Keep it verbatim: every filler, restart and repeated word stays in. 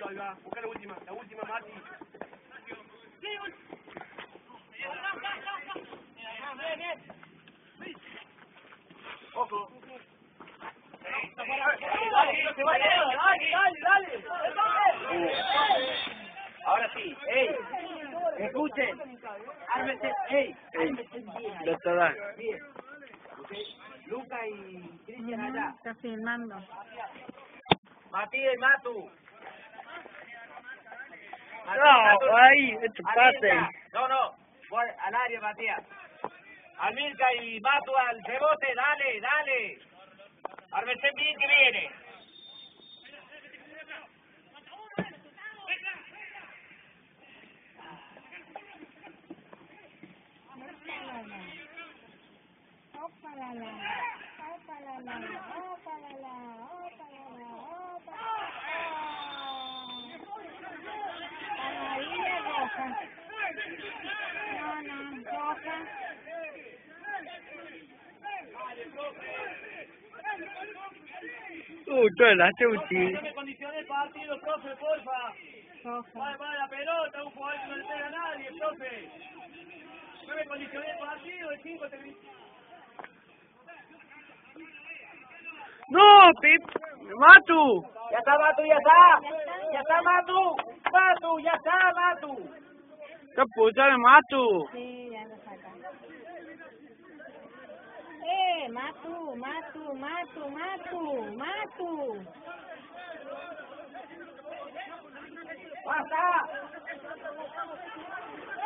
ahí va. Busca la última, la última, Mati. Ojo. Dale, dale, dale, dale. Ahora sí, ey, escuchen. Ármese, ey, ármese bien. Doctor, Bien. Luca y Cristian allá. Está filmando. Matías y Matu. no, ahí, este pase. No, no, voy al área, Matías. Almirca y Matu al rebote, dale, dale. Ármese bien que viene. Ópalala, ópalala, ópalala, ópalala, ópalala. Amarilla, roja. No, no, roja. Uh, toda la chuchi. No me condicione el partido, profe, porfa. Roja. Va, va la pelota, un jugador que no le pega a nadie, profe. No me condicione el partido, el cinco termina. No, Pip, Matu. Ya está, Matu, ya está. Ya está, Matu. Matu, ya está, Matu. ¿Qué puta de Matu? Sí, ya lo saca. Eh, Matu, Matu, Matu, Matu, Matu. ¡Basta!